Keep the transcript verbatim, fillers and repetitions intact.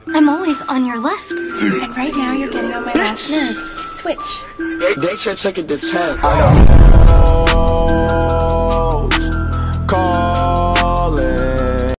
I'm always on your left. And right now you're getting on my last nerve. Switch. They, they took it to ten.